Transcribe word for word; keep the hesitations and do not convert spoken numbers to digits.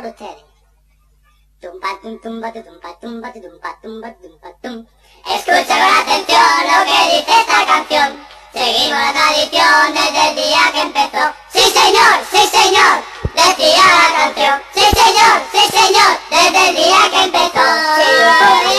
por ustedes. Tumpa, tum, tumba, tu, tumpa, tumba, tu, tumpa, tumba, tu, tumpa, tum. Escucha con atención lo que dice esta canción. Seguimos la tradición desde el día que empezó. ¡Sí, señor! ¡Sí, señor! Decía la canción. ¡Sí, señor! ¡Sí, señor! Desde el día que empezó.